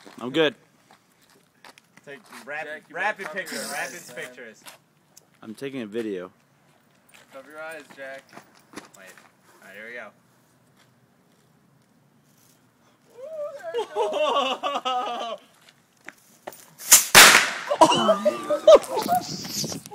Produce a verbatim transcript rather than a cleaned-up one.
I'm good. Take rapid, Jack, rapid cover pictures, your rapid eyes, pictures. I'm taking a video. Cover your eyes, Jack. Wait. Alright, here we go. Ooh, there you go.